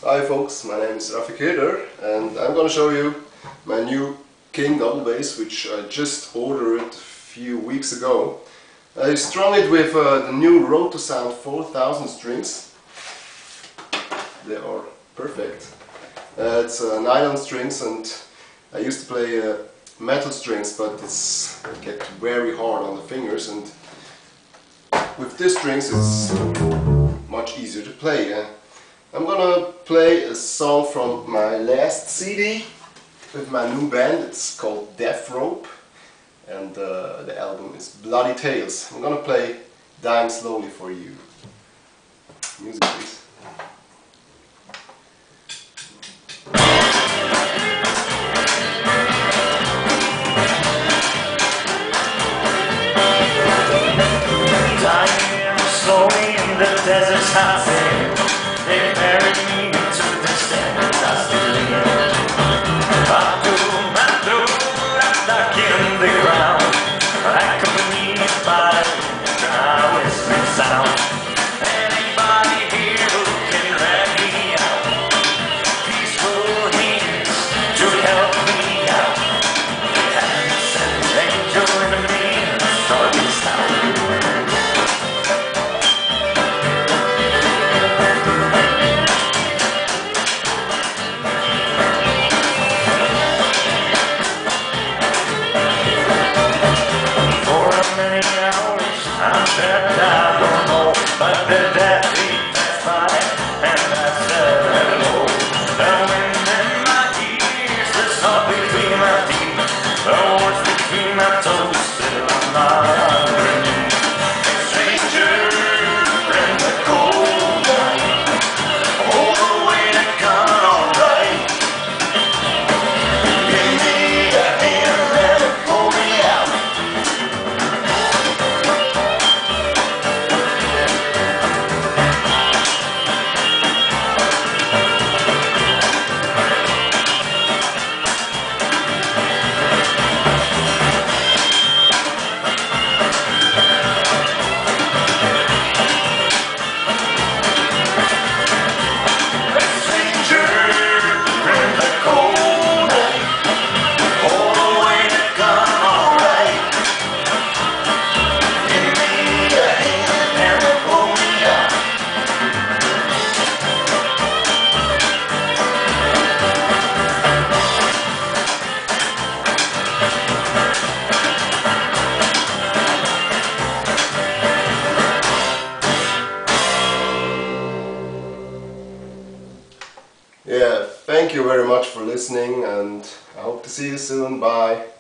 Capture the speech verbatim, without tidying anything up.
Hi folks, my name is Rafi Kirder and I'm gonna show you my new King Doublebass, which I just ordered a few weeks ago. I strung it with uh, the new Rotosound four thousand strings. They are perfect. Uh, it's uh, nylon strings, and I used to play uh, metal strings, but it's it get very hard on the fingers, and with these strings it's much easier to play. Uh, I'm gonna play a song from my last C D with my new band. It's called Deathrope, and uh, the album is Bloody Tales. I'm gonna play Dying Slowly for you. Music please. Dying slowly in the desert's hot. They buried me into the sand, I still live. I do my throat, I'm stuck in the ground, accompanied by a dry whistling sound. Anybody here who can drag me out? Peaceful hands to help me out. They haven't sent an angel into me, so it's out. I don't know, but the death beat, that's fine, and that's hello. The wind in my ears, the salt between my teeth, the words between my toes, still I'm not underneath. A stranger in the cold night, hold away to come alright. Give me a hand and pull me out. Yeah, thank you very much for listening, and I hope to see you soon. Bye.